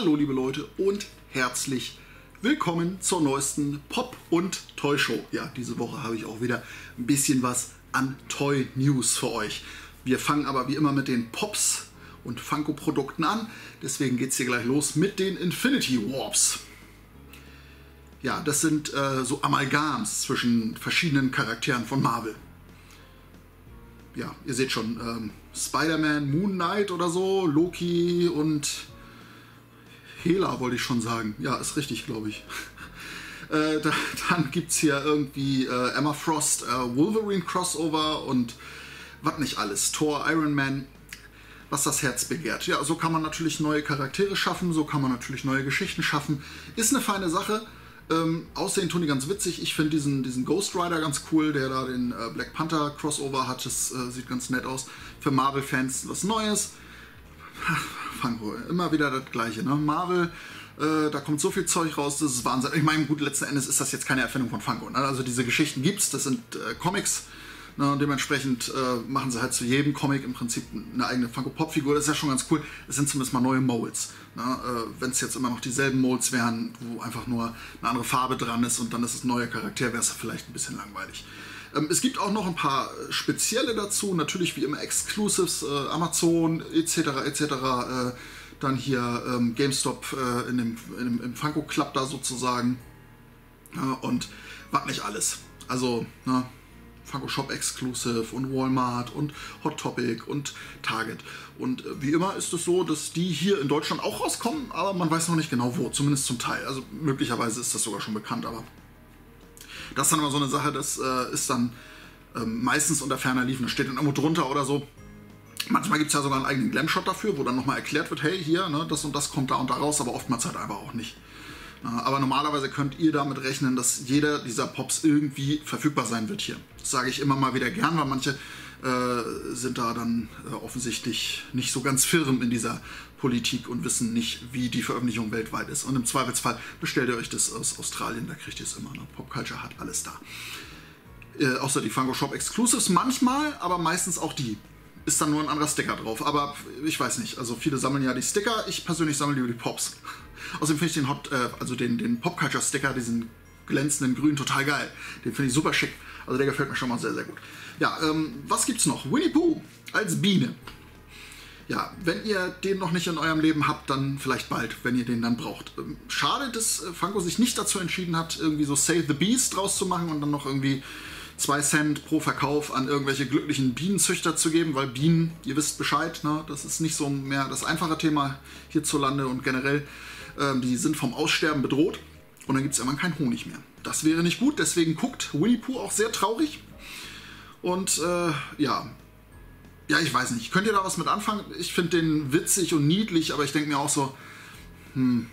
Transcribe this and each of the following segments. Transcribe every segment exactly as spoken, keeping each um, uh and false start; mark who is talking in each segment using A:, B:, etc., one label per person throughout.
A: Hallo liebe Leute und herzlich willkommen zur neuesten Pop- und Toy-Show. Ja, diese Woche habe ich auch wieder ein bisschen was an Toy-News für euch. Wir fangen aber wie immer mit den Pops und Funko-Produkten an. Deswegen geht es hier gleich los mit den Infinity Warps. Ja, das sind äh, so Amalgams zwischen verschiedenen Charakteren von Marvel. Ja, ihr seht schon, ähm, Spider-Man, Moon Knight oder so, Loki und Hela wollte ich schon sagen. Ja, ist richtig, glaube ich. äh, da, dann gibt es hier irgendwie äh, Emma Frost, äh, Wolverine Crossover und was nicht alles. Thor, Iron Man, was das Herz begehrt. Ja, so kann man natürlich neue Charaktere schaffen, so kann man natürlich neue Geschichten schaffen. Ist eine feine Sache. Ähm, aussehen tun die ganz witzig. Ich finde diesen, diesen Ghost Rider ganz cool, der da den äh, Black Panther Crossover hat. Das äh, sieht ganz nett aus. Für Marvel-Fans was Neues. Funko, immer wieder das Gleiche. Ne? Marvel, äh, da kommt so viel Zeug raus, das ist Wahnsinn. Ich meine, gut, letzten Endes ist das jetzt keine Erfindung von Funko. Ne? Also diese Geschichten gibt's, das sind äh, Comics. Ne? Und dementsprechend äh, machen sie halt zu jedem Comic im Prinzip eine eigene Funko-Pop-Figur. Das ist ja schon ganz cool. Es sind zumindest mal neue Molds. Ne? Äh, Wenn es jetzt immer noch dieselben Molds wären, wo einfach nur eine andere Farbe dran ist und dann ist es ein neuer Charakter, wäre es vielleicht ein bisschen langweilig. Ähm, es gibt auch noch ein paar spezielle dazu, natürlich wie immer Exclusives, äh, Amazon et cetera et cetera. Äh, dann hier ähm, GameStop äh, in dem, in dem, im Funko Club da sozusagen. Ja, und was nicht alles. Also, ne? Funko Shop Exclusive und Walmart und Hot Topic und Target. Und äh, wie immer ist es so, dass die hier in Deutschland auch rauskommen, aber man weiß noch nicht genau wo, zumindest zum Teil. Also möglicherweise ist das sogar schon bekannt, aber das ist dann immer so eine Sache, das äh, ist dann ähm, meistens unter ferner Liefen, da steht dann irgendwo drunter oder so. Manchmal gibt es ja sogar einen eigenen Glam-Shot dafür, wo dann nochmal erklärt wird, hey, hier, ne, das und das kommt da und da raus, aber oftmals halt einfach auch nicht. Aber normalerweise könnt ihr damit rechnen, dass jeder dieser Pops irgendwie verfügbar sein wird hier. Das sage ich immer mal wieder gern, weil manche äh, sind da dann äh, offensichtlich nicht so ganz firm in dieser Politik und wissen nicht, wie die Veröffentlichung weltweit ist. Und im Zweifelsfall bestellt ihr euch das aus Australien, da kriegt ihr es immer. Ne? Popculture hat alles da. Äh, außer die Funko Shop Exclusives manchmal, aber meistens auch die. Ist dann nur ein anderer Sticker drauf. Aber ich weiß nicht, also viele sammeln ja die Sticker, ich persönlich sammle lieber die Pops. Außerdem finde ich den Hot, äh, also den, den Popculture-Sticker, diesen glänzenden Grün, total geil. Den finde ich super schick. Also der gefällt mir schon mal sehr, sehr gut. Ja, ähm, was gibt's noch? Winnie Pooh als Biene. Ja, wenn ihr den noch nicht in eurem Leben habt, dann vielleicht bald, wenn ihr den dann braucht. Ähm, schade, dass Funko sich nicht dazu entschieden hat, irgendwie so Save the Bees draus zu machen und dann noch irgendwie zwei Cent pro Verkauf an irgendwelche glücklichen Bienenzüchter zu geben, weil Bienen, ihr wisst Bescheid, ne, das ist nicht so mehr das einfache Thema hierzulande und generell. Die sind vom Aussterben bedroht und dann gibt es irgendwann keinen Honig mehr. Das wäre nicht gut, deswegen guckt Winnie Pooh auch sehr traurig. Und äh, ja, ja, ich weiß nicht, könnt ihr da was mit anfangen? Ich finde den witzig und niedlich, aber ich denke mir auch so, hm,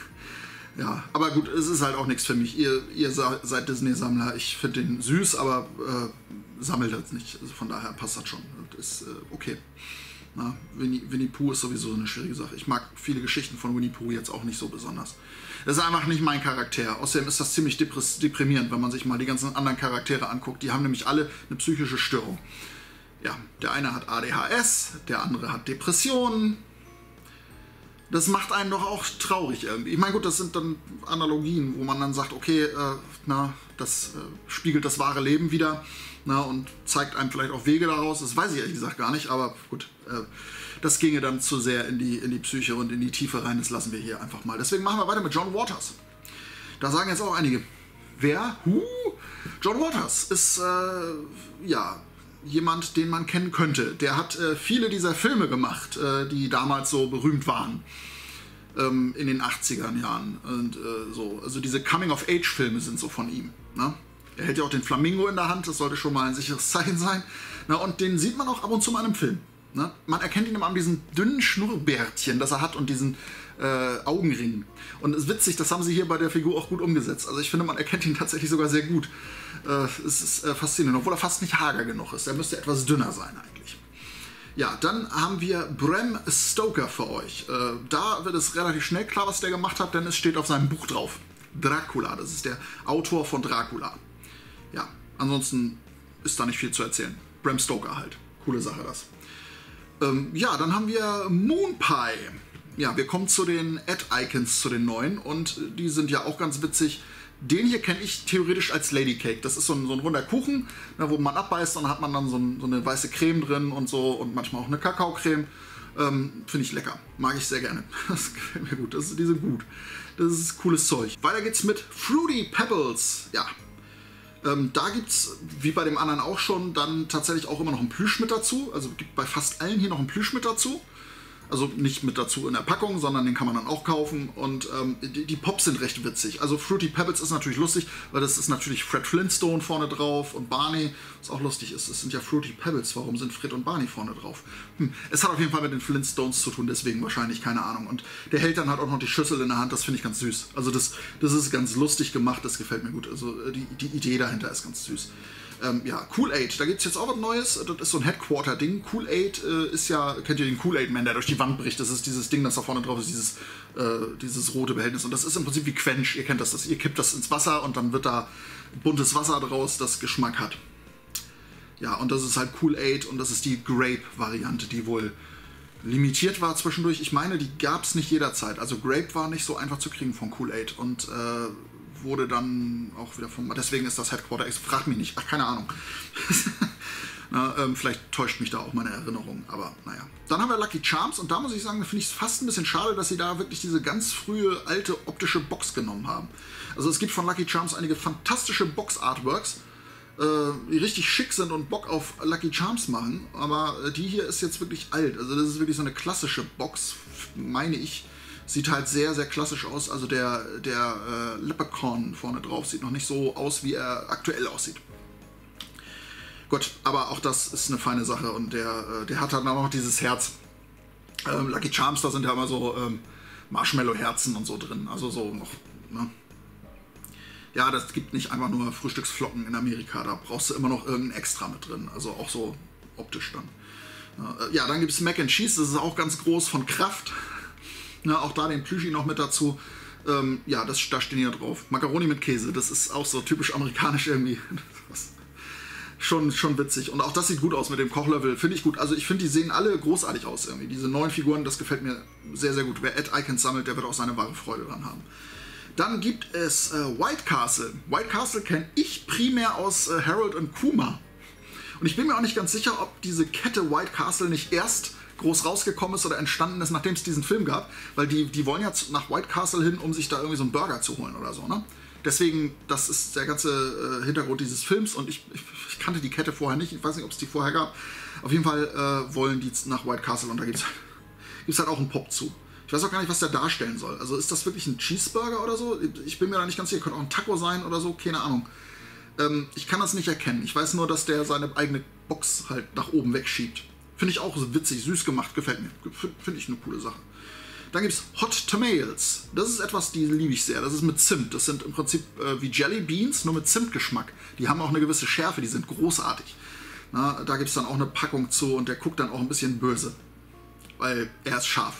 A: ja, aber gut, es ist halt auch nichts für mich. Ihr, ihr seid Disney-Sammler, ich finde den süß, aber äh, sammelt das nicht. Also von daher passt das schon. Das ist äh, okay. Na, Winnie, Winnie Pooh ist sowieso eine schwierige Sache. Ich mag viele Geschichten von Winnie Pooh jetzt auch nicht so besonders. Das ist einfach nicht mein Charakter. Außerdem ist das ziemlich deprimierend, wenn man sich mal die ganzen anderen Charaktere anguckt. Die haben nämlich alle eine psychische Störung. Ja, der eine hat A D H S, der andere hat Depressionen. Das macht einen doch auch traurig irgendwie. Ich meine, gut, das sind dann Analogien, wo man dann sagt, okay, äh, na, das äh, spiegelt das wahre Leben wider. Na, und zeigt einem vielleicht auch Wege daraus. Das weiß ich ehrlich gesagt gar nicht, aber gut, äh, das ginge dann zu sehr in die, in die Psyche und in die Tiefe rein. Das lassen wir hier einfach mal. Deswegen machen wir weiter mit John Waters. Da sagen jetzt auch einige, wer? Huh? John Waters ist, äh, ja, jemand, den man kennen könnte. Der hat äh, viele dieser Filme gemacht, äh, die damals so berühmt waren. Ähm, in den achtziger Jahren. Und, äh, so. Also diese Coming-of-Age-Filme sind so von ihm. Ne? Er hält ja auch den Flamingo in der Hand, das sollte schon mal ein sicheres Zeichen sein. Na, und den sieht man auch ab und zu mal in einem Film. Ne? Man erkennt ihn immer an diesem dünnen Schnurrbärtchen, das er hat und diesen äh, Augenringen. Und es ist witzig, das haben sie hier bei der Figur auch gut umgesetzt. Also ich finde, man erkennt ihn tatsächlich sogar sehr gut. Äh, es ist äh, faszinierend, obwohl er fast nicht hager genug ist. Er müsste etwas dünner sein eigentlich. Ja, dann haben wir Bram Stoker für euch. Äh, da wird es relativ schnell klar, was der gemacht hat, denn es steht auf seinem Buch drauf. Dracula, das ist der Autor von Dracula. Ja, ansonsten ist da nicht viel zu erzählen. Bram Stoker halt. Coole Sache das. Ähm, ja, dann haben wir Moon Pie. ja, wir kommen zu den Ad-Icons, zu den neuen, und die sind ja auch ganz witzig. Den hier kenne ich theoretisch als Lady Cake. Das ist so ein, so ein runder Kuchen, ne, wo man abbeißt, und dann hat man dann so, ein, so eine weiße Creme drin und so und manchmal auch eine Kakaocreme. Ähm, Finde ich lecker. Mag ich sehr gerne. Das gefällt mir gut. Das, die sind gut. Das ist cooles Zeug. Weiter geht's mit Fruity Pebbles. Ja. Ähm, da gibt es, wie bei dem anderen auch schon, dann tatsächlich auch immer noch ein Plüsch mit dazu. Also gibt bei fast allen hier noch ein Plüsch mit dazu. Also nicht mit dazu in der Packung, sondern den kann man dann auch kaufen. Und ähm, die, die Pops sind recht witzig. Also Fruity Pebbles ist natürlich lustig, weil das ist natürlich Fred Flintstone vorne drauf und Barney, was auch lustig ist. Es sind ja Fruity Pebbles. Warum sind Fred und Barney vorne drauf? Hm. Es hat auf jeden Fall mit den Flintstones zu tun, deswegen wahrscheinlich, keine Ahnung. Und der hält dann halt auch noch die Schüssel in der Hand. Das finde ich ganz süß. Also das, das ist ganz lustig gemacht. Das gefällt mir gut. Also die, die Idee dahinter ist ganz süß. Ähm, ja, Kool-Aid, da gibt es jetzt auch was Neues. Das ist so ein Headquarter-Ding. Kool-Aid äh, ist ja, kennt ihr den Kool-Aid-Man, der durch die Wand bricht? Das ist dieses Ding, das da vorne drauf ist, dieses, äh, dieses rote Behältnis. Und das ist im Prinzip wie Quench. Ihr kennt das, das. Ihr kippt das ins Wasser und dann wird da buntes Wasser draus, das Geschmack hat. Ja, und das ist halt Kool-Aid und das ist die Grape-Variante, die wohl limitiert war zwischendurch. Ich meine, die gab es nicht jederzeit. Also Grape war nicht so einfach zu kriegen von Kool-Aid. Und äh, wurde dann auch wieder vom... Deswegen ist das Headquarter... Ich frag mich nicht. Ach, keine Ahnung. Na, ähm, vielleicht täuscht mich da auch meine Erinnerung. Aber naja. Dann haben wir Lucky Charms. Und da muss ich sagen, finde ich es fast ein bisschen schade, dass sie da wirklich diese ganz frühe, alte, optische Box genommen haben. Also es gibt von Lucky Charms einige fantastische Box-Artworks, äh, die richtig schick sind und Bock auf Lucky Charms machen. Aber äh, die hier ist jetzt wirklich alt. Also das ist wirklich so eine klassische Box, meine ich. Sieht halt sehr, sehr klassisch aus. Also der, der äh, Leprechaun vorne drauf sieht noch nicht so aus, wie er aktuell aussieht. Gut, aber auch das ist eine feine Sache. Und der, äh, der hat halt auch noch dieses Herz. Ähm, Lucky Charms, da sind ja immer so ähm, Marshmallow-Herzen und so drin. Also so noch, ne? Ja, das gibt nicht einfach nur Frühstücksflocken in Amerika. Da brauchst du immer noch irgendein Extra mit drin. Also auch so optisch dann. Äh, ja, dann gibt es Mac and Cheese. Das ist auch ganz groß von Kraft. Na, auch da den Plüschi noch mit dazu. Ähm, ja, das, da stehen hier drauf. Macaroni mit Käse, das ist auch so typisch amerikanisch irgendwie. schon, schon witzig. Und auch das sieht gut aus mit dem Kochlöffel, finde ich gut. Also ich finde, die sehen alle großartig aus irgendwie. Diese neuen Figuren, das gefällt mir sehr, sehr gut. Wer Ad-Icons sammelt, der wird auch seine wahre Freude dran haben. Dann gibt es äh, White Castle. White Castle kenne ich primär aus äh, Harold und Kuma. Und ich bin mir auch nicht ganz sicher, ob diese Kette White Castle nicht erst groß rausgekommen ist oder entstanden ist, nachdem es diesen Film gab, weil die, die wollen ja nach White Castle hin, um sich da irgendwie so einen Burger zu holen oder so, ne? Deswegen, das ist der ganze äh, Hintergrund dieses Films und ich, ich, ich kannte die Kette vorher nicht, ich weiß nicht, ob es die vorher gab. Auf jeden Fall äh, wollen die nach White Castle und da gibt es halt auch einen Pop zu. Ich weiß auch gar nicht, was der darstellen soll. Also ist das wirklich ein Cheeseburger oder so? Ich bin mir da nicht ganz sicher, könnte auch ein Taco sein oder so, keine Ahnung. Ähm, ich kann das nicht erkennen. Ich weiß nur, dass der seine eigene Box halt nach oben wegschiebt. Finde ich auch witzig, süß gemacht, gefällt mir. Finde ich eine coole Sache. Dann gibt es Hot Tamales. Das ist etwas, die liebe ich sehr. Das ist mit Zimt. Das sind im Prinzip äh, wie Jelly Beans, nur mit Zimtgeschmack. Die haben auch eine gewisse Schärfe, die sind großartig. Na, da gibt es dann auch eine Packung zu und der guckt dann auch ein bisschen böse. Weil er ist scharf.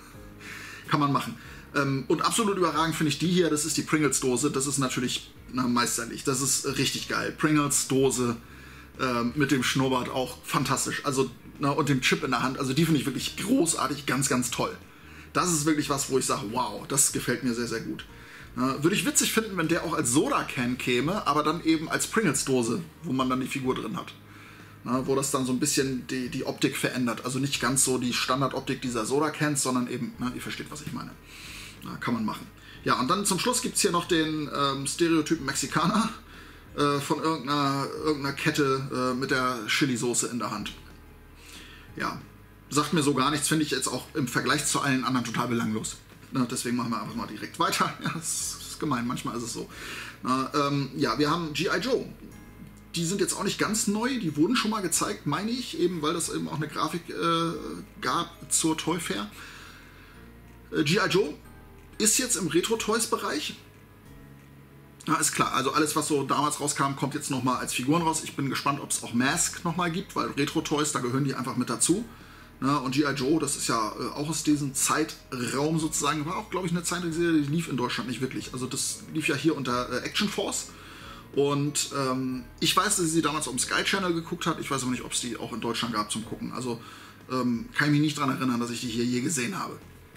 A: Kann man machen. Ähm, und absolut überragend finde ich die hier. Das ist die Pringles-Dose. Das ist natürlich na, meisterlich. Das ist richtig geil. Pringles-Dose äh, mit dem Schnurrbart auch fantastisch. Also na, und dem Chip in der Hand. Also die finde ich wirklich großartig, ganz, ganz toll. Das ist wirklich was, wo ich sage, wow, das gefällt mir sehr, sehr gut. Na, würde ich witzig finden, wenn der auch als Soda-Can käme, aber dann eben als Pringles-Dose, wo man dann die Figur drin hat. Na, wo das dann so ein bisschen die, die Optik verändert. Also nicht ganz so die Standardoptik dieser Soda-Cans, sondern eben, na, ihr versteht, was ich meine. Na, kann man machen. Ja, und dann zum Schluss gibt es hier noch den ähm, Stereotypen Mexikaner äh, von irgendeiner, irgendeiner Kette äh, mit der Chili-Soße in der Hand. Ja, sagt mir so gar nichts, finde ich jetzt auch im Vergleich zu allen anderen total belanglos. Na, deswegen machen wir einfach mal direkt weiter. Ja, das ist gemein, manchmal ist es so. Na, ähm, ja, wir haben G I Joe. Die sind jetzt auch nicht ganz neu, die wurden schon mal gezeigt, meine ich, eben weil das eben auch eine Grafik äh, gab zur Toy Fair. Äh, G I Joe ist jetzt im Retro-Toys-Bereich. Ja, ist klar, also alles, was so damals rauskam, kommt jetzt nochmal als Figuren raus. Ich bin gespannt, ob es auch Mask nochmal gibt, weil Retro-Toys, da gehören die einfach mit dazu. Ja, und G I Joe, das ist ja äh, auch aus diesem Zeitraum sozusagen, war auch, glaube ich, eine Zeitserie, die lief in Deutschland nicht wirklich. Also das lief ja hier unter äh, Action Force. Und ähm, ich weiß, dass ich sie damals auf dem Sky Channel geguckt habe. Ich weiß aber nicht, ob es die auch in Deutschland gab zum Gucken. Also ähm, kann ich mich nicht daran erinnern, dass ich die hier je gesehen habe.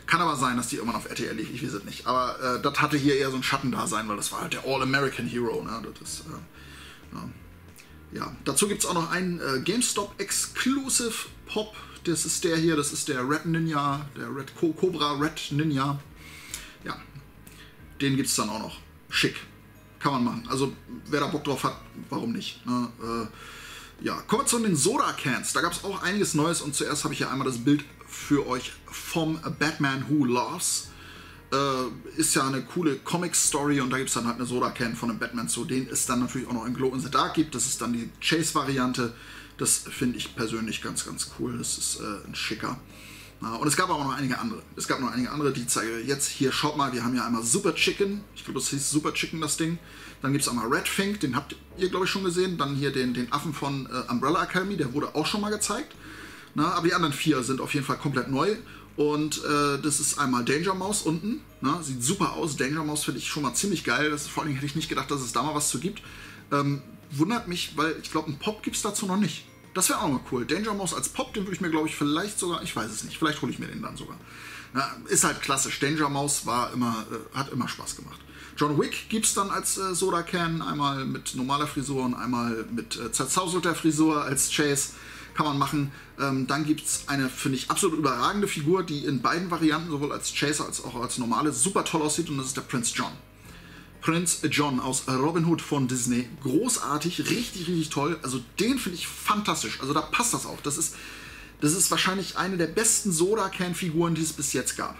A: Kann aber sein, dass die irgendwann auf R T L lief, ich weiß es nicht. Aber äh, das hatte hier eher so ein Schattendasein, weil das war halt der All-American Hero. Ne? Das ist, äh, ja. Ja. Dazu gibt es auch noch einen äh, GameStop Exclusive Pop. Das ist der hier, das ist der Red Ninja, der Red Co Cobra Red Ninja. Ja, den gibt es dann auch noch. Schick. Kann man machen. Also, wer da Bock drauf hat, warum nicht? Ne? Äh, ja, kommen wir zu den Soda Cans. Da gab es auch einiges Neues und zuerst habe ich hier einmal das Bild für euch vom Batman Who Laughs. Äh, ist ja eine coole Comic-Story und da gibt es dann halt eine Soda-Can von einem Batman zu, den es dann natürlich auch noch in Glow in the Dark gibt. Das ist dann die Chase-Variante. Das finde ich persönlich ganz, ganz cool. Das ist äh, ein schicker. Ja, und es gab aber auch noch einige andere. Es gab noch einige andere, die zeige ich jetzt. Hier, schaut mal, wir haben ja einmal Super Chicken. Ich glaube, das hieß Super Chicken, das Ding. Dann gibt es einmal Red Fink, den habt ihr, glaube ich, schon gesehen. Dann hier den, den Affen von äh, Umbrella Academy, der wurde auch schon mal gezeigt. Na, aber die anderen vier sind auf jeden Fall komplett neu. Und äh, das ist einmal Danger Mouse unten. Na, sieht super aus. Danger Mouse finde ich schon mal ziemlich geil. Das, vor allem hätte ich nicht gedacht, dass es da mal was zu gibt. Ähm, wundert mich, weil ich glaube, einen Pop gibt es dazu noch nicht. Das wäre auch mal cool. Danger Mouse als Pop, den würde ich mir, glaube ich, vielleicht sogar, ich weiß es nicht, vielleicht hole ich mir den dann sogar. Na, ist halt klassisch. Danger Mouse war immer, äh, hat immer Spaß gemacht. John Wick gibt es dann als äh, Soda Can, einmal mit normaler Frisur und einmal mit äh, zerzauselter Frisur als Chase. Kann man machen. Ähm, dann gibt es eine, finde ich, absolut überragende Figur, die in beiden Varianten, sowohl als Chaser als auch als normale, super toll aussieht und das ist der Prince John. Prince John aus Robin Hood von Disney. Großartig, richtig, richtig toll. Also den finde ich fantastisch. Also da passt das auch. Das ist, das ist wahrscheinlich eine der besten Soda-Can-Figuren, die es bis jetzt gab.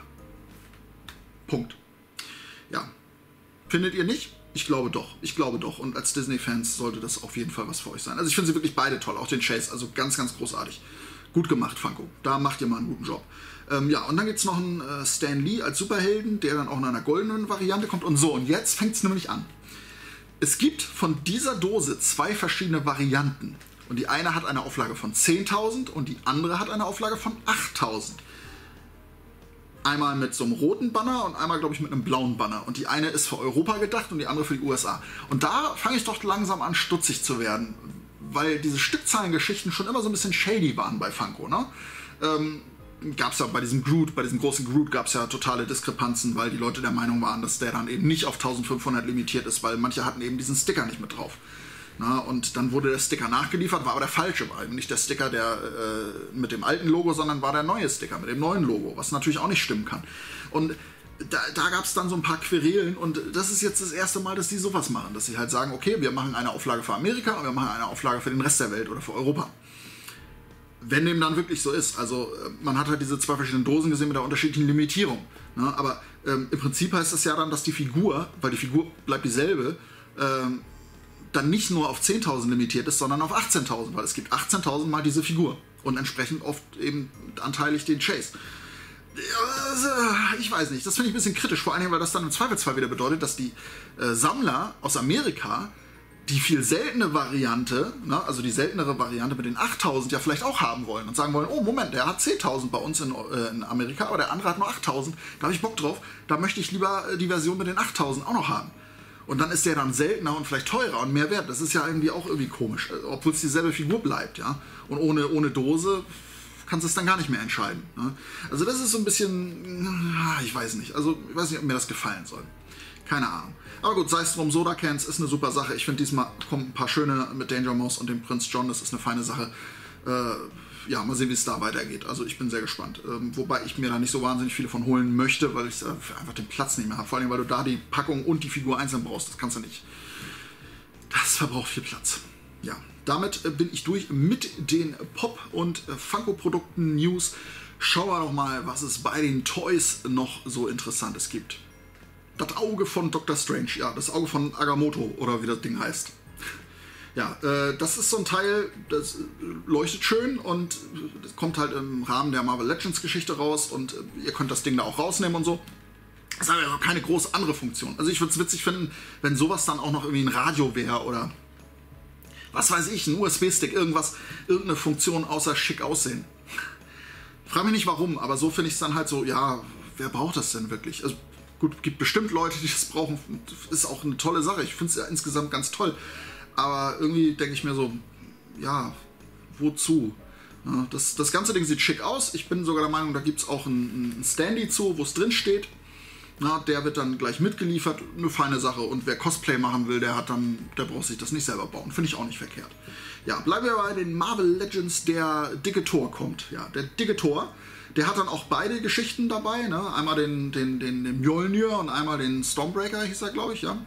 A: Punkt. Ja. Findet ihr nicht? Ich glaube doch, ich glaube doch. Und als Disney-Fans sollte das auf jeden Fall was für euch sein. Also ich finde sie wirklich beide toll, auch den Chase, also ganz, ganz großartig. Gut gemacht, Funko. Da macht ihr mal einen guten Job. Ähm, ja, und dann gibt es noch einen äh, Stan Lee als Superhelden, der dann auch in einer goldenen Variante kommt. Und so, und jetzt fängt es nämlich an. Es gibt von dieser Dose zwei verschiedene Varianten. Und die eine hat eine Auflage von zehntausend und die andere hat eine Auflage von achttausend. Einmal mit so einem roten Banner und einmal, glaube ich, mit einem blauen Banner. Und die eine ist für Europa gedacht und die andere für die U S A. Und da fange ich doch langsam an, stutzig zu werden. Weil diese Stückzahlengeschichten schon immer so ein bisschen shady waren bei Funko. Ne? Ähm, gab es ja bei diesem Groot, bei diesem großen Groot gab es ja totale Diskrepanzen, weil die Leute der Meinung waren, dass der dann eben nicht auf eintausendfünfhundert limitiert ist, weil manche hatten eben diesen Sticker nicht mit drauf. Na, und dann wurde der Sticker nachgeliefert, war aber der falsche, war eben nicht der Sticker der, äh, mit dem alten Logo, sondern war der neue Sticker mit dem neuen Logo, was natürlich auch nicht stimmen kann. Und da, da gab es dann so ein paar Querelen und das ist jetzt das erste Mal, dass die sowas machen, dass sie halt sagen, okay, wir machen eine Auflage für Amerika und wir machen eine Auflage für den Rest der Welt oder für Europa. Wenn dem dann wirklich so ist, also man hat halt diese zwei verschiedenen Dosen gesehen mit der unterschiedlichen Limitierung, ne? Aber ähm, im Prinzip heißt das ja dann, dass die Figur, weil die Figur bleibt dieselbe, ähm, dann nicht nur auf zehntausend limitiert ist, sondern auf achtzehntausend, weil es gibt achtzehntausend mal diese Figur und entsprechend oft eben anteilig den Chase. Ich weiß nicht, das finde ich ein bisschen kritisch, vor allem, weil das dann im Zweifelsfall wieder bedeutet, dass die äh, Sammler aus Amerika die viel seltene Variante, ne, also die seltenere Variante mit den achttausend ja vielleicht auch haben wollen und sagen wollen, oh Moment, der hat zehntausend bei uns in, äh, in Amerika, aber der andere hat nur achttausend, da habe ich Bock drauf, da möchte ich lieber äh, die Version mit den achttausend auch noch haben. Und dann ist der dann seltener und vielleicht teurer und mehr wert. Das ist ja irgendwie auch irgendwie komisch, obwohl es dieselbe Figur bleibt, ja. Und ohne, ohne Dose kannst du es dann gar nicht mehr entscheiden. Ne? Also das ist so ein bisschen, ich weiß nicht, also ich weiß nicht, ob mir das gefallen soll. Keine Ahnung. Aber gut, sei es drum, Soda Cans ist eine super Sache. Ich finde, diesmal kommen ein paar schöne mit Danger Mouse und dem Prinz John, das ist eine feine Sache. Äh, ja, mal sehen, wie es da weitergeht. Also ich bin sehr gespannt. Ähm, wobei ich mir da nicht so wahnsinnig viele von holen möchte, weil ich äh, einfach den Platz nicht mehr habe. Vor allem, weil du da die Packung und die Figur einzeln brauchst. Das kannst du nicht. Das verbraucht viel Platz. Ja, damit äh, bin ich durch mit den Pop- und äh, Funko-Produkten-News. Schauen wir doch mal, was es bei den Toys noch so Interessantes gibt. Das Auge von Doktor Strange. Ja, das Auge von Agamotto oder wie das Ding heißt. Ja, äh, das ist so ein Teil, das leuchtet schön und das kommt halt im Rahmen der Marvel Legends Geschichte raus und äh, ihr könnt das Ding da auch rausnehmen und so. Das hat also keine große andere Funktion. Also ich würde es witzig finden, wenn sowas dann auch noch irgendwie ein Radio wäre oder was weiß ich, ein U S B-Stick, irgendwas, irgendeine Funktion außer schick aussehen. Frag mich nicht warum, aber so finde ich es dann halt so, ja, wer braucht das denn wirklich? Also gut, gibt bestimmt Leute, die das brauchen, ist auch eine tolle Sache. Ich finde es ja insgesamt ganz toll. Aber irgendwie denke ich mir so, ja, wozu? Ja, das, das ganze Ding sieht schick aus. Ich bin sogar der Meinung, da gibt es auch einen, einen Standy zu, wo es drin steht. Na, der wird dann gleich mitgeliefert. Eine feine Sache. Und wer Cosplay machen will, der hat dann, der braucht sich das nicht selber bauen. Finde ich auch nicht verkehrt. Ja, bleiben wir bei den Marvel Legends. Der dicke Thor kommt. Ja, der dicke Thor, der hat dann auch beide Geschichten dabei. Ne? Einmal den, den, den, den Mjolnir und einmal den Stormbreaker, hieß er, glaube ich, ja.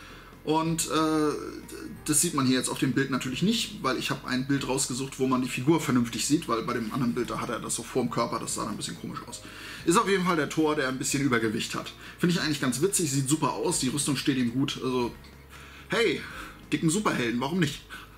A: Und äh, das sieht man hier jetzt auf dem Bild natürlich nicht, weil ich habe ein Bild rausgesucht, wo man die Figur vernünftig sieht, weil bei dem anderen Bild, da hat er das so vorm Körper, das sah dann ein bisschen komisch aus. Ist auf jeden Fall der Thor, der ein bisschen Übergewicht hat. Finde ich eigentlich ganz witzig, sieht super aus, die Rüstung steht ihm gut. Also, hey, dicken Superhelden, warum nicht?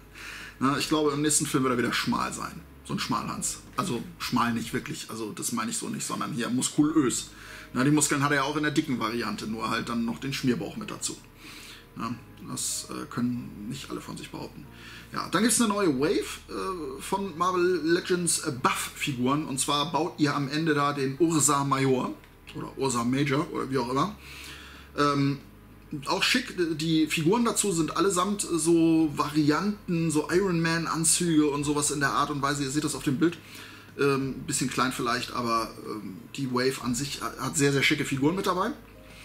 A: Na, ich glaube, im nächsten Film wird er wieder schmal sein. So ein Schmalhans. Also schmal nicht wirklich, also das meine ich so nicht, sondern hier muskulös. Na, die Muskeln hat er ja auch in der dicken Variante, nur halt dann noch den Schmierbauch mit dazu. Ja, das äh, können nicht alle von sich behaupten. Ja, dann gibt es eine neue Wave äh, von Marvel Legends äh, Buff-Figuren. Und zwar baut ihr am Ende da den Ursa Major oder Ursa Major oder wie auch immer. Ähm, auch schick, die Figuren dazu sind allesamt so Varianten, so Iron Man-Anzüge und sowas in der Art und Weise. Ihr seht das auf dem Bild. Ähm, bisschen klein vielleicht, aber ähm, die Wave an sich hat sehr, sehr schicke Figuren mit dabei.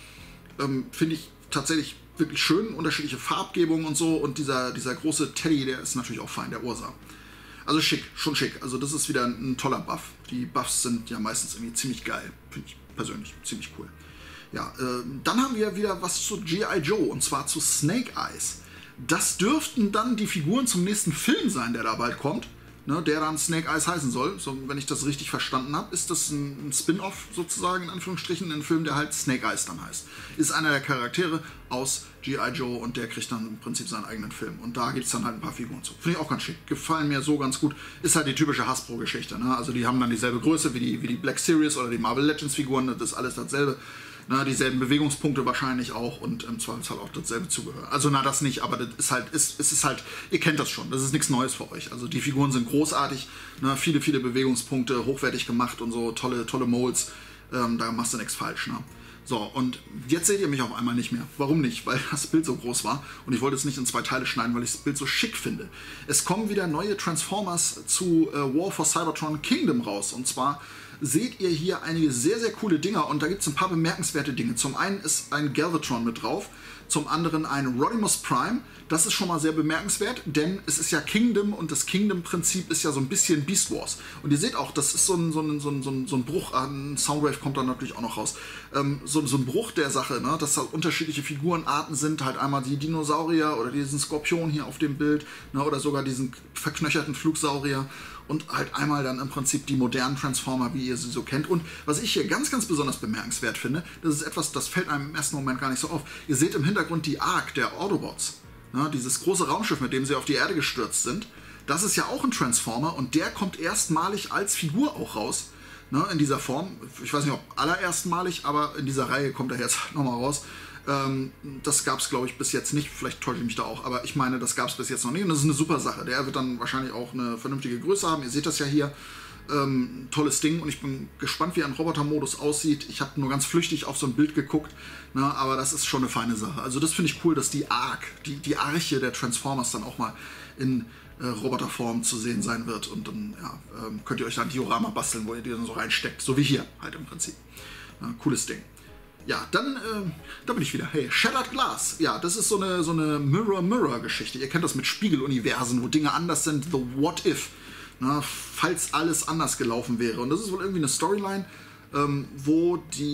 A: Ähm, Finde ich tatsächlich wirklich schön, unterschiedliche Farbgebungen und so, und dieser, dieser große Teddy, der ist natürlich auch fein, der Ursa. Also schick, schon schick, also das ist wieder ein, ein toller Buff. Die Buffs sind ja meistens irgendwie ziemlich geil, finde ich persönlich ziemlich cool. Ja, äh, dann haben wir wieder was zu G I Joe, und zwar zu Snake Eyes. Das dürften dann die Figuren zum nächsten Film sein, der da bald kommt. Ne, der dann Snake Eyes heißen soll. So, wenn ich das richtig verstanden habe, ist das ein, ein Spin-off sozusagen, in Anführungsstrichen, ein Film, der halt Snake Eyes dann heißt. Ist einer der Charaktere aus G I Joe, und der kriegt dann im Prinzip seinen eigenen Film. Und da gibt es dann halt ein paar Figuren zu. Finde ich auch ganz schick. Gefallen mir so ganz gut. Ist halt die typische Hasbro-Geschichte. Ne? Also die haben dann dieselbe Größe wie die, wie die Black Series oder die Marvel Legends Figuren. Das ist alles dasselbe. Na, dieselben Bewegungspunkte wahrscheinlich auch, und im Zweifelsfall auch dasselbe Zubehör. Also na, das nicht, aber das ist halt, ist, es ist halt, ihr kennt das schon, das ist nichts Neues für euch. Also die Figuren sind großartig, ne, viele, viele Bewegungspunkte, hochwertig gemacht und so, tolle, tolle Molds, ähm, da machst du nichts falsch. Ne? So, und jetzt seht ihr mich auf einmal nicht mehr. Warum nicht? Weil das Bild so groß war und ich wollte es nicht in zwei Teile schneiden, weil ich das Bild so schick finde. Es kommen wieder neue Transformers zu äh, War for Cybertron Kingdom raus, und zwar seht ihr hier einige sehr, sehr coole Dinger, und da gibt es ein paar bemerkenswerte Dinge. Zum einen ist ein Galvatron mit drauf, zum anderen ein Rodimus Prime. Das ist schon mal sehr bemerkenswert, denn es ist ja Kingdom, und das Kingdom-Prinzip ist ja so ein bisschen Beast Wars. Und ihr seht auch, das ist so ein, so ein, so ein, so ein, so ein Bruch, ein Soundwave kommt dann natürlich auch noch raus, ähm, so, so ein Bruch der Sache, ne? Dass da unterschiedliche Figurenarten sind, halt einmal die Dinosaurier oder diesen Skorpion hier auf dem Bild, ne? Oder sogar diesen verknöcherten Flugsaurier. Und halt einmal dann im Prinzip die modernen Transformer, wie ihr sie so kennt. Und was ich hier ganz, ganz besonders bemerkenswert finde, das ist etwas, das fällt einem im ersten Moment gar nicht so auf. Ihr seht im Hintergrund die Ark der Autobots. Ne, dieses große Raumschiff, mit dem sie auf die Erde gestürzt sind. Das ist ja auch ein Transformer, und der kommt erstmalig als Figur auch raus. Ne, in dieser Form. Ich weiß nicht, ob allererstmalig, aber in dieser Reihe kommt er jetzt nochmal raus. Ähm, das gab es, glaube ich, bis jetzt nicht. Vielleicht täusche ich mich da auch, aber ich meine, das gab es bis jetzt noch nicht, und das ist eine super Sache. Der wird dann wahrscheinlich auch eine vernünftige Größe haben. Ihr seht das ja hier. Ähm, tolles Ding, und ich bin gespannt, wie ein Robotermodus aussieht. Ich habe nur ganz flüchtig auf so ein Bild geguckt, ne, aber das ist schon eine feine Sache. Also das finde ich cool, dass die Ark, die, die Arche der Transformers dann auch mal in äh, Roboterform zu sehen sein wird, und dann ja, ähm, könnt ihr euch da ein Diorama basteln, wo ihr die dann so reinsteckt, so wie hier halt im Prinzip. Ja, cooles Ding. Ja, dann, äh, da bin ich wieder. Hey, Shattered Glass. Ja, das ist so eine, so eine Mirror-Mirror-Geschichte. Ihr kennt das mit Spiegeluniversen, wo Dinge anders sind. The What If. Na, falls alles anders gelaufen wäre. Und das ist wohl irgendwie eine Storyline, ähm, wo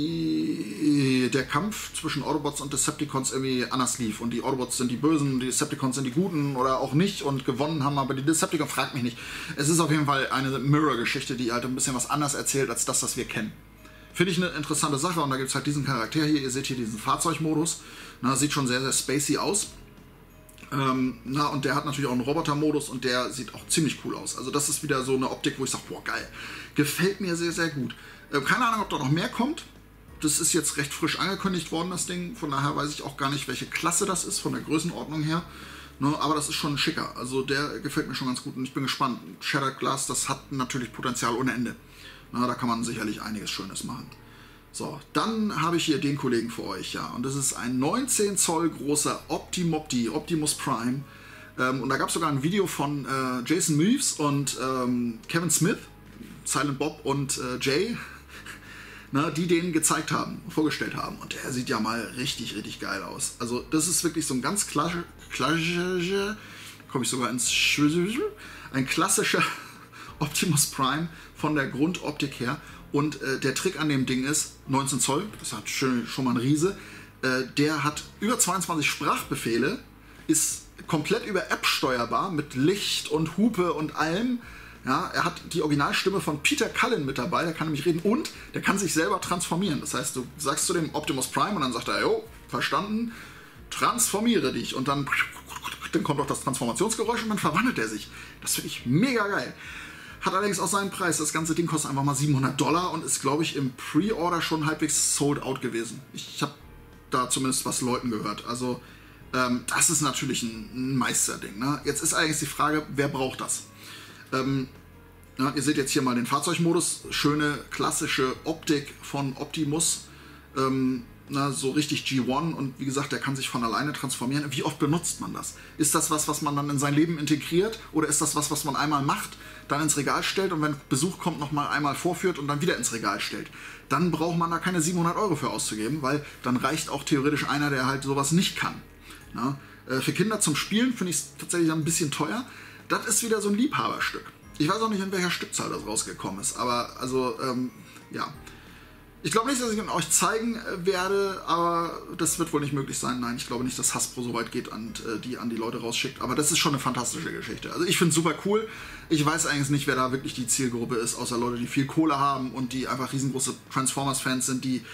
A: die, der Kampf zwischen Autobots und Decepticons irgendwie anders lief. Und die Autobots sind die Bösen, die Decepticons sind die Guten oder auch nicht und gewonnen haben. Aber die Decepticons, fragt mich nicht. Es ist auf jeden Fall eine Mirror-Geschichte, die halt ein bisschen was anders erzählt als das, was wir kennen. Finde ich eine interessante Sache, und da gibt es halt diesen Charakter hier, ihr seht hier diesen Fahrzeugmodus, na, sieht schon sehr, sehr spacey aus. Ähm, na, und der hat natürlich auch einen Robotermodus, und der sieht auch ziemlich cool aus. Also das ist wieder so eine Optik, wo ich sage, boah geil, gefällt mir sehr, sehr gut. Äh, keine Ahnung, ob da noch mehr kommt. Das ist jetzt recht frisch angekündigt worden, das Ding, von daher weiß ich auch gar nicht, welche Klasse das ist, von der Größenordnung her. Ne, aber das ist schon ein schicker, also der gefällt mir schon ganz gut, und ich bin gespannt. Shattered Glass, das hat natürlich Potenzial ohne Ende. Na, da kann man sicherlich einiges Schönes machen. So, dann habe ich hier den Kollegen für euch, ja. Und das ist ein neunzehn Zoll großer Optimopti, Optimus Prime. Ähm, und da gab es sogar ein Video von äh, Jason Mewes und ähm, Kevin Smith, Silent Bob und äh, Jay, ne, die den gezeigt haben, vorgestellt haben. Und der sieht ja mal richtig, richtig geil aus. Also das ist wirklich so ein ganz klassischer, klassischer, komme ich sogar ins Sch ein klassischer Optimus Prime von der Grundoptik her. Und äh, der Trick an dem Ding ist, neunzehn Zoll, das hat schön, schon mal ein Riese, äh, der hat über zweiundzwanzig Sprachbefehle, ist komplett über App steuerbar mit Licht und Hupe und allem. Ja, er hat die Originalstimme von Peter Cullen mit dabei, der kann nämlich reden und der kann sich selber transformieren. Das heißt, du sagst zu dem Optimus Prime und dann sagt er, jo, verstanden, transformiere dich. Und dann, dann kommt auch das Transformationsgeräusch und dann verwandelt er sich. Das finde ich mega geil. Hat allerdings auch seinen Preis. Das ganze Ding kostet einfach mal siebenhundert Dollar und ist, glaube ich, im Pre-Order schon halbwegs sold out gewesen. Ich habe da zumindest was Leuten gehört. Also ähm, das ist natürlich ein, ein Meisterding. Ne? Jetzt ist eigentlich die Frage, wer braucht das? Ähm, ja, ihr seht jetzt hier mal den Fahrzeugmodus. Schöne klassische Optik von Optimus. Ähm, na, so richtig G eins und wie gesagt, der kann sich von alleine transformieren. Wie oft benutzt man das? Ist das was, was man dann in sein Leben integriert oder ist das was, was man einmal macht, dann ins Regal stellt und wenn Besuch kommt, nochmal einmal vorführt und dann wieder ins Regal stellt? Dann braucht man da keine siebenhundert Euro für auszugeben, weil dann reicht auch theoretisch einer, der halt sowas nicht kann. Na, äh, für Kinder zum Spielen finde ich es tatsächlich ein bisschen teuer. Das ist wieder so ein Liebhaberstück. Ich weiß auch nicht, in welcher Stückzahl das rausgekommen ist, aber also, ähm, ja. Ich glaube nicht, dass ich ihn euch zeigen werde, aber das wird wohl nicht möglich sein. Nein, ich glaube nicht, dass Hasbro so weit geht und äh, die an die Leute rausschickt. Aber das ist schon eine fantastische Geschichte. Also ich finde es super cool. Ich weiß eigentlich nicht, wer da wirklich die Zielgruppe ist, außer Leute, die viel Kohle haben und die einfach riesengroße Transformers-Fans sind, die,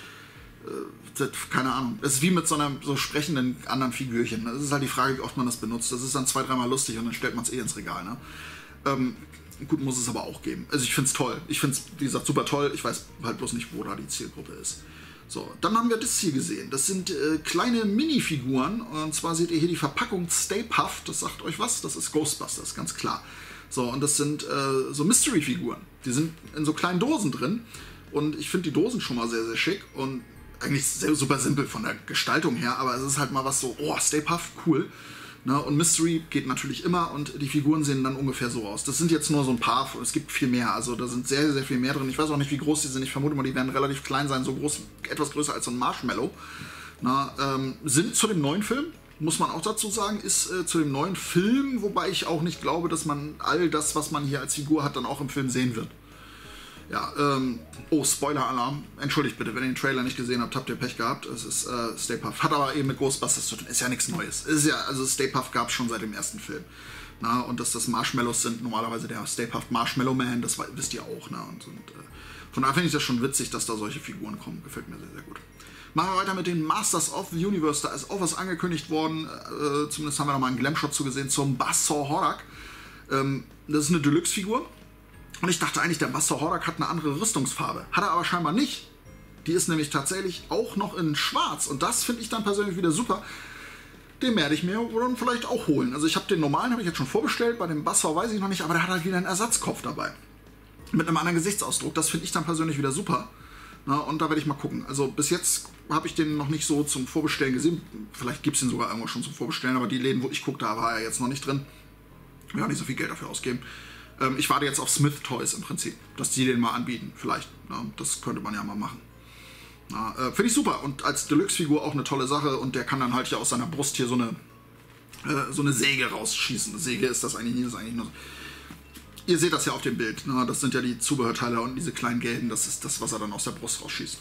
A: äh, keine Ahnung. Es ist wie mit so einem so sprechenden anderen Figürchen. Das ist halt die Frage, wie oft man das benutzt. Das ist dann zwei, dreimal lustig und dann stellt man es eh ins Regal. Ne? Ähm, Gut, muss es aber auch geben. Also ich finde es toll. Ich finde es, wie gesagt, super toll. Ich weiß halt bloß nicht, wo da die Zielgruppe ist. So, dann haben wir das hier gesehen. Das sind äh, kleine Minifiguren. Und zwar seht ihr hier die Verpackung Stay Puft. Das sagt euch was? Das ist Ghostbusters, ganz klar. So, und das sind äh, so Mystery-Figuren. Die sind in so kleinen Dosen drin. Und ich finde die Dosen schon mal sehr, sehr schick. Und eigentlich sehr, super simpel von der Gestaltung her. Aber es ist halt mal was so, oh, Stay Puft, cool. Ne, und Mystery geht natürlich immer und die Figuren sehen dann ungefähr so aus. Das sind jetzt nur so ein paar, es gibt viel mehr, also da sind sehr, sehr viel mehr drin. Ich weiß auch nicht, wie groß die sind, ich vermute mal, die werden relativ klein sein, so groß, etwas größer als so ein Marshmallow. Na, ähm, sind zu dem neuen Film, muss man auch dazu sagen, ist äh, zu dem neuen Film, wobei ich auch nicht glaube, dass man all das, was man hier als Figur hat, dann auch im Film sehen wird. Ja, ähm, oh, Spoiler-Alarm. Entschuldigt bitte, wenn ihr den Trailer nicht gesehen habt, habt ihr Pech gehabt. Es ist äh, Stay Puft. Hat aber eben mit Ghostbusters zu tun. Ist ja nichts Neues. Ist ja, also Stay Puft gab es schon seit dem ersten Film. Na, und dass das Marshmallows sind, normalerweise der Stay Puft Marshmallow Man, das wisst ihr auch. Ne? Und, und äh, von daher finde ich das schon witzig, dass da solche Figuren kommen. Gefällt mir sehr, sehr gut. Machen wir weiter mit den Masters of the Universe. Da ist auch was angekündigt worden. Äh, zumindest haben wir noch mal einen Glam-Shot zugesehen zum Buzzsaw Hordak. Ähm, das ist eine Deluxe-Figur. Und ich dachte eigentlich, der Buzzsaw Hordak hat eine andere Rüstungsfarbe. Hat er aber scheinbar nicht. Die ist nämlich tatsächlich auch noch in schwarz. Und das finde ich dann persönlich wieder super. Den werde ich mir dann vielleicht auch holen. Also ich habe den normalen, habe ich jetzt schon vorbestellt. Bei dem Buzzsaw weiß ich noch nicht, aber der hat halt wieder einen Ersatzkopf dabei. Mit einem anderen Gesichtsausdruck. Das finde ich dann persönlich wieder super. Na, und da werde ich mal gucken. Also bis jetzt habe ich den noch nicht so zum Vorbestellen gesehen. Vielleicht gibt es den sogar irgendwo schon zum Vorbestellen. Aber die Läden, wo ich gucke, da war er jetzt noch nicht drin. Ja, nicht so viel Geld dafür ausgeben. Ich warte jetzt auf Smith Toys im Prinzip, dass die den mal anbieten, vielleicht. Ja, das könnte man ja mal machen. Ja, äh, finde ich super und als Deluxe-Figur auch eine tolle Sache und der kann dann halt ja aus seiner Brust hier so eine, äh, so eine Säge rausschießen. Eine Säge ist das eigentlich nicht, das ist eigentlich nur so. Ihr seht das ja auf dem Bild, ne? Das sind ja die Zubehörteile und diese kleinen gelben, das ist das, was er dann aus der Brust rausschießt.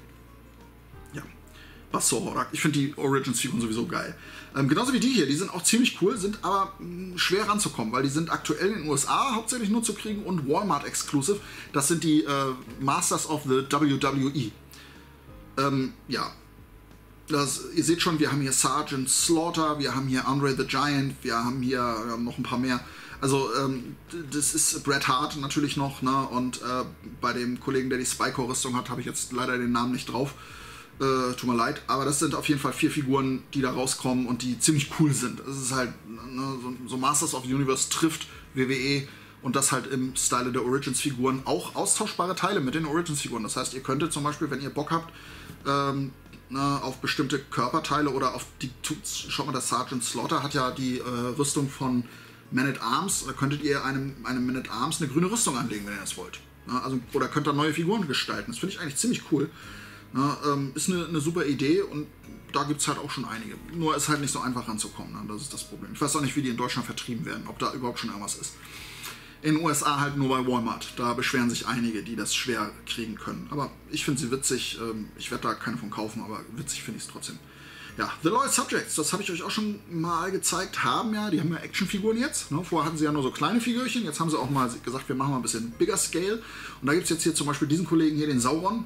A: Ja, Buzzsaw Hordak. Ich finde die Origins-Figuren sowieso geil. Ähm, genauso wie die hier, die sind auch ziemlich cool, sind aber mh, schwer ranzukommen, weil die sind aktuell in den U S A hauptsächlich nur zu kriegen und Walmart Exclusive. Das sind die äh, Masters of the W W E. Ähm, ja, das, ihr seht schon, wir haben hier Sergeant Slaughter, wir haben hier Andre the Giant, wir haben hier wir haben noch ein paar mehr. Also ähm, das ist Bret Hart natürlich noch, ne? Und äh, bei dem Kollegen, der die Spycore-Rüstung hat, habe ich jetzt leider den Namen nicht drauf. Äh, tut mir leid, aber das sind auf jeden Fall vier Figuren, die da rauskommen und die ziemlich cool sind. Es ist halt, ne, so, so Masters of the Universe trifft W W E und das halt im Style der Origins-Figuren. Auch austauschbare Teile mit den Origins-Figuren. Das heißt, ihr könntet zum Beispiel, wenn ihr Bock habt, ähm, ne, auf bestimmte Körperteile oder auf die... Schaut mal, der Sergeant Slaughter hat ja die äh, Rüstung von Man at Arms. Da könntet ihr einem, einem Man at Arms eine grüne Rüstung anlegen, wenn ihr das wollt. Ne, also, oder könnt da neue Figuren gestalten. Das finde ich eigentlich ziemlich cool. Ne, ähm, ist eine, eine super Idee und da gibt es halt auch schon einige. Nur ist halt nicht so einfach ranzukommen. Ne? Das ist das Problem. Ich weiß auch nicht, wie die in Deutschland vertrieben werden, ob da überhaupt schon irgendwas ist. In den U S A halt nur bei Walmart. Da beschweren sich einige, die das schwer kriegen können. Aber ich finde sie witzig. Ich werde da keine von kaufen, aber witzig finde ich es trotzdem. Ja, The Loyal Subjects, das habe ich euch auch schon mal gezeigt, haben ja, die haben ja Actionfiguren jetzt. Ne? Vorher hatten sie ja nur so kleine Figürchen. Jetzt haben sie auch mal gesagt, wir machen mal ein bisschen bigger scale. Und da gibt es jetzt hier zum Beispiel diesen Kollegen hier, den Sauron.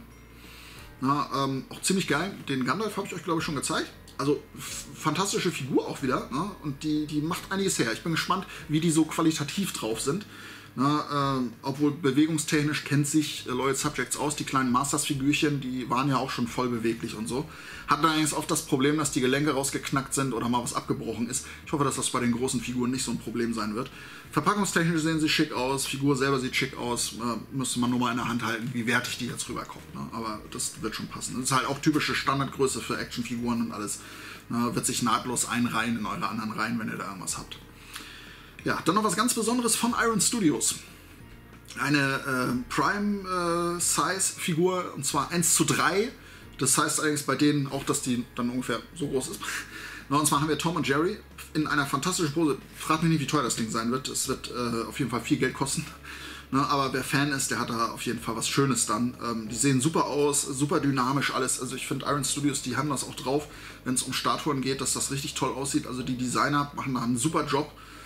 A: Na, ähm, auch ziemlich geil. Den Gandalf habe ich euch, glaube ich, schon gezeigt. Also fantastische Figur auch wieder, ne? Und die, die macht einiges her. Ich bin gespannt, wie die so qualitativ drauf sind. Na, äh, obwohl bewegungstechnisch kennt sich äh, Loyal Subjects aus. Die kleinen Masters-Figürchen, die waren ja auch schon voll beweglich und so. Hatten allerdings oft das Problem, dass die Gelenke rausgeknackt sind oder mal was abgebrochen ist. Ich hoffe, dass das bei den großen Figuren nicht so ein Problem sein wird. Verpackungstechnisch sehen sie schick aus, Figur selber sieht schick aus. Äh, müsste man nur mal in der Hand halten, wie wertig die jetzt rüberkommt. Ne? Aber das wird schon passen. Das ist halt auch typische Standardgröße für Actionfiguren und alles. Äh, wird sich nahtlos einreihen in eure anderen Reihen, wenn ihr da irgendwas habt. Ja, dann noch was ganz Besonderes von Iron Studios. Eine äh, Prime-Size-Figur, äh, und zwar eins zu drei. Das heißt allerdings bei denen auch, dass die dann ungefähr so groß ist. Na, und zwar haben wir Tom und Jerry in einer fantastischen Pose. Fragt mich nicht, wie teuer das Ding sein wird. Es wird äh, auf jeden Fall viel Geld kosten. Na, aber wer Fan ist, der hat da auf jeden Fall was Schönes dann. Ähm, die sehen super aus, super dynamisch alles. Also ich finde Iron Studios, die haben das auch drauf, wenn es um Statuen geht, dass das richtig toll aussieht. Also die Designer machen da einen super Job.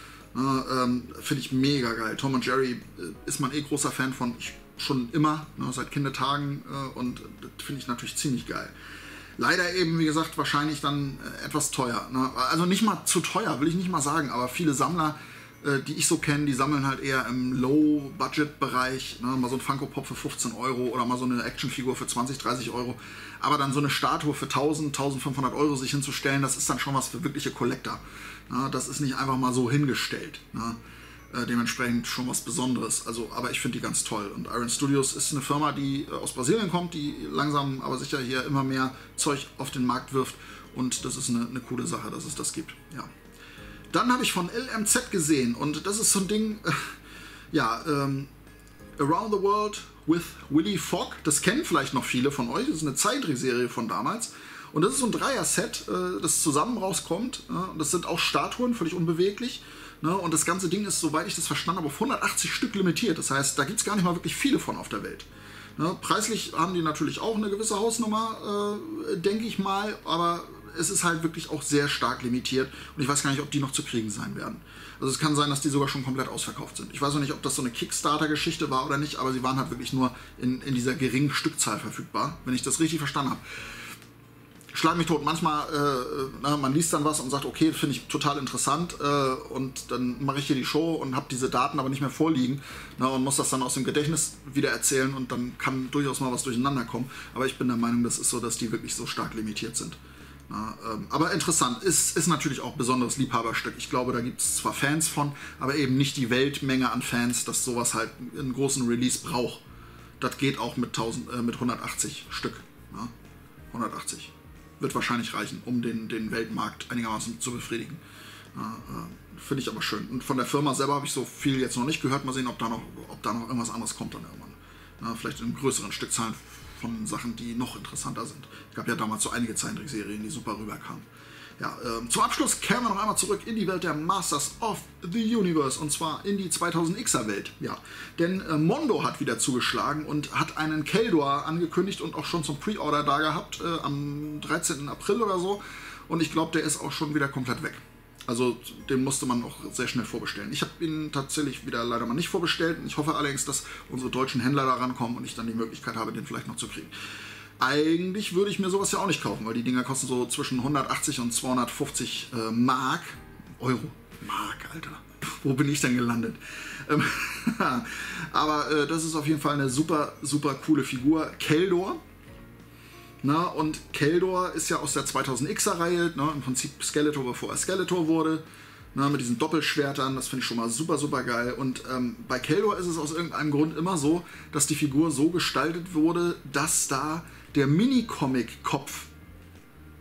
A: Uh, ähm, finde ich mega geil. Tom und Jerry äh, ist man eh großer Fan von, ich schon immer, ne, seit Kindertagen, äh, und das finde ich natürlich ziemlich geil. Leider eben, wie gesagt, wahrscheinlich dann äh, etwas teuer. Ne? Also nicht mal zu teuer, will ich nicht mal sagen, aber viele Sammler, äh, die ich so kenne, die sammeln halt eher im Low-Budget-Bereich. Ne? Mal so ein Funko Pop für fünfzehn Euro oder mal so eine Actionfigur für zwanzig, dreißig Euro. Aber dann so eine Statue für tausend, tausendfünfhundert Euro sich hinzustellen, das ist dann schon was für wirkliche Collector. Na, das ist nicht einfach mal so hingestellt. Na, äh, dementsprechend schon was Besonderes. Also, aber ich finde die ganz toll. Und Iron Studios ist eine Firma, die äh, aus Brasilien kommt, die langsam aber sicher hier immer mehr Zeug auf den Markt wirft. Und das ist eine, eine coole Sache, dass es das gibt. Ja. Dann habe ich von L M Z gesehen. Und das ist so ein Ding, äh, ja, ähm, Around the World with Willy Fogg. Das kennen vielleicht noch viele von euch. Das ist eine Zeichentrickserie von damals. Und das ist so ein Dreier-Set, das zusammen rauskommt. Das sind auch Statuen, völlig unbeweglich. Und das ganze Ding ist, soweit ich das verstanden habe, auf hundertachtzig Stück limitiert. Das heißt, da gibt es gar nicht mal wirklich viele von auf der Welt. Preislich haben die natürlich auch eine gewisse Hausnummer, denke ich mal. Aber es ist halt wirklich auch sehr stark limitiert. Und ich weiß gar nicht, ob die noch zu kriegen sein werden. Also es kann sein, dass die sogar schon komplett ausverkauft sind. Ich weiß auch nicht, ob das so eine Kickstarter-Geschichte war oder nicht. Aber sie waren halt wirklich nur in, in dieser geringen Stückzahl verfügbar, wenn ich das richtig verstanden habe. Schlag mich tot. Manchmal, äh, na, man liest dann was und sagt, okay, finde ich total interessant, äh, und dann mache ich hier die Show und habe diese Daten aber nicht mehr vorliegen, na, und muss das dann aus dem Gedächtnis wieder erzählen und dann kann durchaus mal was durcheinander kommen. Aber ich bin der Meinung, das ist so, dass die wirklich so stark limitiert sind. Na, ähm, aber interessant, ist, ist natürlich auch ein besonderes Liebhaberstück. Ich glaube, da gibt es zwar Fans von, aber eben nicht die Weltmenge an Fans, dass sowas halt einen großen Release braucht. Das geht auch mit, tausend, äh, mit hundertachtzig Stück. Na, hundertachtzig. Wird wahrscheinlich reichen, um den, den Weltmarkt einigermaßen zu befriedigen. Ja, äh, finde ich aber schön. Und von der Firma selber habe ich so viel jetzt noch nicht gehört. Mal sehen, ob da noch, ob da noch irgendwas anderes kommt dann irgendwann. Ja, vielleicht in größeren Stückzahlen von Sachen, die noch interessanter sind. Es gab ja damals so einige Zeichentrickserien, die super rüberkamen. Ja, ähm, zum Abschluss kehren wir noch einmal zurück in die Welt der Masters of the Universe, und zwar in die zweitausend Xer Welt. Ja, denn äh, Mondo hat wieder zugeschlagen und hat einen Keldor angekündigt und auch schon zum Pre-Order da gehabt, äh, am dreizehnten April oder so. Und ich glaube, der ist auch schon wieder komplett weg. Also den musste man auch sehr schnell vorbestellen. Ich habe ihn tatsächlich wieder leider mal nicht vorbestellt. Ich hoffe allerdings, dass unsere deutschen Händler da rankommen und ich dann die Möglichkeit habe, den vielleicht noch zu kriegen. Eigentlich würde ich mir sowas ja auch nicht kaufen, weil die Dinger kosten so zwischen hundertachtzig und zweihundertfünfzig äh, Mark. Euro. Mark, Alter. Wo bin ich denn gelandet? Ähm, aber äh, das ist auf jeden Fall eine super, super coole Figur. Keldor. Na, und Keldor ist ja aus der zweitausend Xer Reihe, ne, im Prinzip Skeletor, bevor er Skeletor wurde. Na, mit diesen Doppelschwertern, das finde ich schon mal super, super geil. Und ähm, bei Keldor ist es aus irgendeinem Grund immer so, dass die Figur so gestaltet wurde, dass da der Mini-Comic-Kopf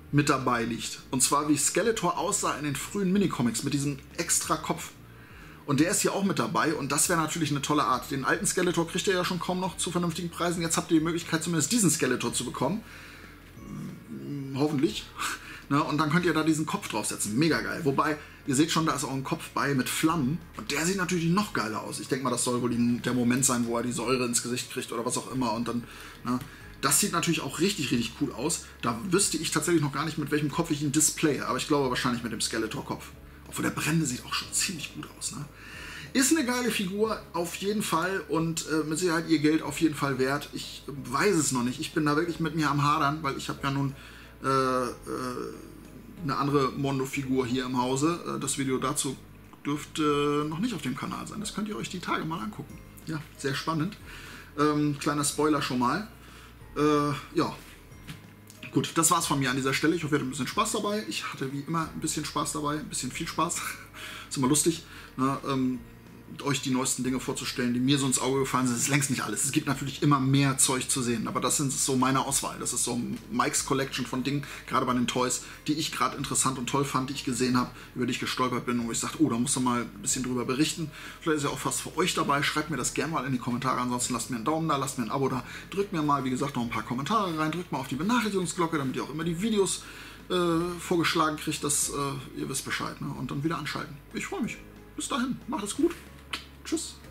A: mit dabei liegt. Und zwar wie Skeletor aussah in den frühen Minicomics mit diesem extra Kopf. Und der ist hier auch mit dabei und das wäre natürlich eine tolle Art. Den alten Skeletor kriegt ihr ja schon kaum noch zu vernünftigen Preisen. Jetzt habt ihr die Möglichkeit, zumindest diesen Skeletor zu bekommen. Hoffentlich. Ne, und dann könnt ihr da diesen Kopf draufsetzen. Mega geil. Wobei, ihr seht schon, da ist auch ein Kopf bei mit Flammen. Und der sieht natürlich noch geiler aus. Ich denke mal, das soll wohl die, der Moment sein, wo er die Säure ins Gesicht kriegt oder was auch immer. Und dann, ne, das sieht natürlich auch richtig, richtig cool aus. Da wüsste ich tatsächlich noch gar nicht, mit welchem Kopf ich ihn displaye. Aber ich glaube wahrscheinlich mit dem Skeletor-Kopf. Obwohl der brennende sieht auch schon ziemlich gut aus. Ne? Ist eine geile Figur, auf jeden Fall. Und äh, mit Sicherheit ihr Geld auf jeden Fall wert. Ich äh, weiß es noch nicht. Ich bin da wirklich mit mir am Hadern, weil ich habe ja nun Äh, äh, eine andere Mondo-Figur hier im Hause. Äh, das Video dazu dürfte äh, noch nicht auf dem Kanal sein. Das könnt ihr euch die Tage mal angucken. Ja, sehr spannend. Ähm, kleiner Spoiler schon mal. Äh, ja, gut, das war's von mir an dieser Stelle. Ich hoffe, ihr hattet ein bisschen Spaß dabei. Ich hatte wie immer ein bisschen Spaß dabei, ein bisschen viel Spaß. Ist immer lustig. Na, ähm, euch die neuesten Dinge vorzustellen, die mir so ins Auge gefallen sind. Das ist längst nicht alles. Es gibt natürlich immer mehr Zeug zu sehen, aber das sind so meine Auswahl. Das ist so Mikes Collection von Dingen, gerade bei den Toys, die ich gerade interessant und toll fand, die ich gesehen habe, über die ich gestolpert bin und wo ich sagte, oh, da musst du mal ein bisschen drüber berichten. Vielleicht ist ja auch was für euch dabei. Schreibt mir das gerne mal in die Kommentare. Ansonsten lasst mir einen Daumen da, lasst mir ein Abo da. Drückt mir mal, wie gesagt, noch ein paar Kommentare rein. Drückt mal auf die Benachrichtigungsglocke, damit ihr auch immer die Videos äh, vorgeschlagen kriegt, dass äh, ihr wisst Bescheid. Ne? Und dann wieder anschalten. Ich freue mich. Bis dahin. Macht es gut. Tschüss.